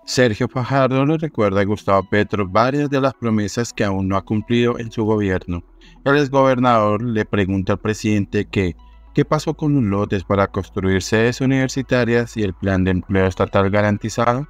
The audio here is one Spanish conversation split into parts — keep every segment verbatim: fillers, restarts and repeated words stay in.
Sergio Fajardo le recuerda a Gustavo Petro varias de las promesas que aún no ha cumplido en su gobierno. El exgobernador le pregunta al presidente que, ¿qué pasó con los lotes para construir sedes universitarias y el plan de empleo estatal garantizado?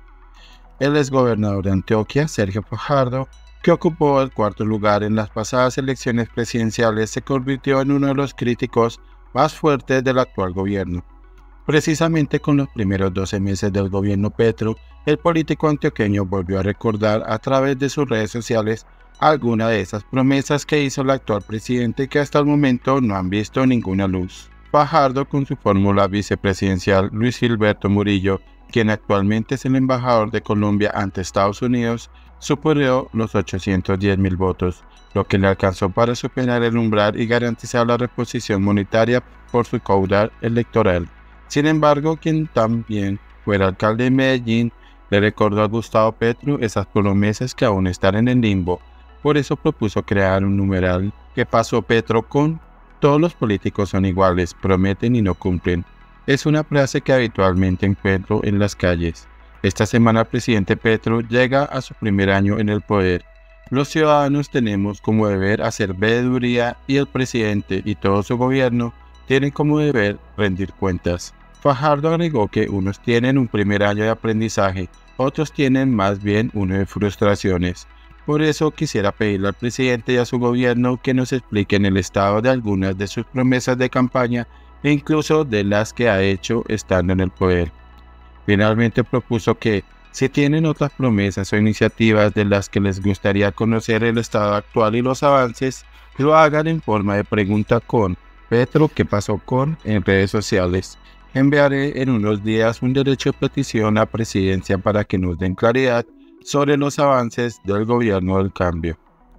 El exgobernador de Antioquia, Sergio Fajardo, que ocupó el cuarto lugar en las pasadas elecciones presidenciales, se convirtió en uno de los críticos más fuertes del actual gobierno. Precisamente con los primeros doce meses del gobierno Petro, el político antioqueño volvió a recordar a través de sus redes sociales algunas de esas promesas que hizo el actual presidente que hasta el momento no han visto ninguna luz. Fajardo, con su fórmula vicepresidencial Luis Gilberto Murillo, quien actualmente es el embajador de Colombia ante Estados Unidos, superó los ochocientos diez mil votos, lo que le alcanzó para superar el umbral y garantizar la reposición monetaria por su caudal electoral. Sin embargo, quien también fuera alcalde de Medellín le recordó a Gustavo Petro esas promesas que aún están en el limbo. Por eso propuso crear un numeral que pasó Petro con «Todos los políticos son iguales, prometen y no cumplen». Es una frase que habitualmente encuentro en las calles. Esta semana el presidente Petro llega a su primer año en el poder. Los ciudadanos tenemos como deber hacer veeduría y el presidente y todo su gobierno tienen como deber rendir cuentas. Fajardo agregó que unos tienen un primer año de aprendizaje, otros tienen más bien uno de frustraciones. Por eso quisiera pedirle al presidente y a su gobierno que nos expliquen el estado de algunas de sus promesas de campaña e incluso de las que ha hecho estando en el poder. Finalmente propuso que, si tienen otras promesas o iniciativas de las que les gustaría conocer el estado actual y los avances, lo hagan en forma de pregunta con Petro, ¿qué pasó con?, en redes sociales. Enviaré en unos días un derecho de petición a Presidencia para que nos den claridad sobre los avances del gobierno del cambio.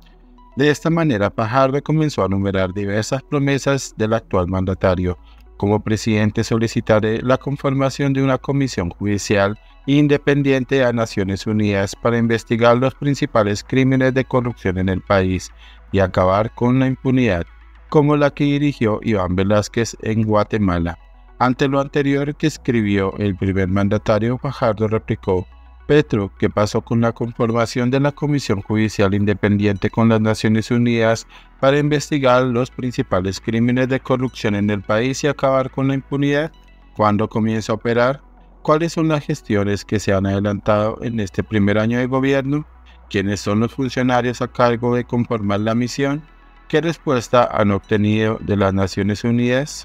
De esta manera, Fajardo comenzó a enumerar diversas promesas del actual mandatario. Como presidente solicitaré la conformación de una comisión judicial independiente a Naciones Unidas para investigar los principales crímenes de corrupción en el país y acabar con la impunidad, como la que dirigió Iván Velásquez en Guatemala. Ante lo anterior que escribió el primer mandatario, Fajardo replicó: Petro, ¿qué pasó con la conformación de la Comisión Judicial Independiente con las Naciones Unidas para investigar los principales crímenes de corrupción en el país y acabar con la impunidad? ¿Cuándo comienza a operar? ¿Cuáles son las gestiones que se han adelantado en este primer año de gobierno? ¿Quiénes son los funcionarios a cargo de conformar la misión? ¿Qué respuesta han obtenido de las Naciones Unidas?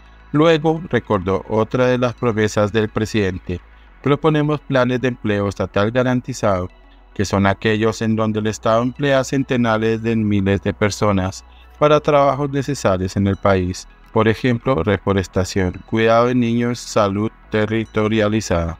Luego recordó otra de las promesas del presidente. Proponemos planes de empleo estatal garantizado, que son aquellos en donde el Estado emplea centenares de miles de personas para trabajos necesarios en el país. Por ejemplo, reforestación, cuidado de niños, salud territorializada.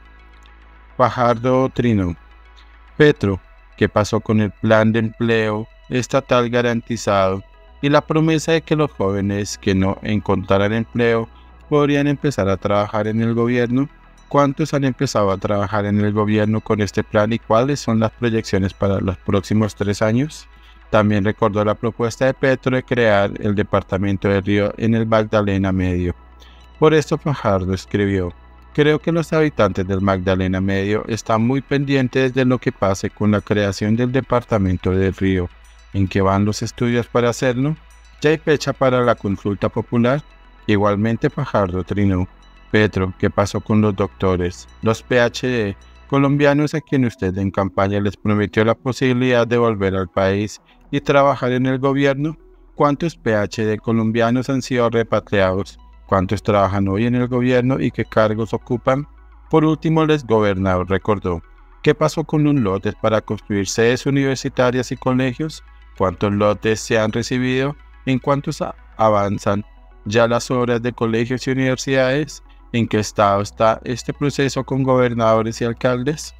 Fajardo trinó: Petro, ¿qué pasó con el plan de empleo estatal garantizado y la promesa de que los jóvenes que no encontraran empleo podrían empezar a trabajar en el gobierno? ¿Cuántos han empezado a trabajar en el gobierno con este plan y cuáles son las proyecciones para los próximos tres años? También recordó la propuesta de Petro de crear el departamento de Río en el Magdalena Medio. Por esto Fajardo escribió: creo que los habitantes del Magdalena Medio están muy pendientes de lo que pase con la creación del departamento del Río. ¿En qué van los estudios para hacerlo? ¿Ya hay fecha para la consulta popular? Igualmente Fajardo trinó: Petro, ¿qué pasó con los doctores, los P H D colombianos a quienes usted en campaña les prometió la posibilidad de volver al país y trabajar en el gobierno? ¿Cuántos P H D colombianos han sido repatriados? ¿Cuántos trabajan hoy en el gobierno y qué cargos ocupan? Por último, el exgobernador recordó: ¿qué pasó con los lotes para construir sedes universitarias y colegios? ¿Cuántos lotes se han recibido? ¿En cuántos avanzan ya las obras de colegios y universidades? ¿En qué estado está este proceso con gobernadores y alcaldes?